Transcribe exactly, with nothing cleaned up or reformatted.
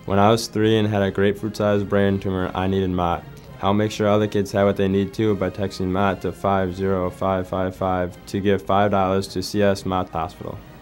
When I was three and had a grapefruit-sized brain tumor, I needed Mott. Help make sure other kids have what they need too by texting Mott to five zero five five five to give five dollars to C S Mott Hospital.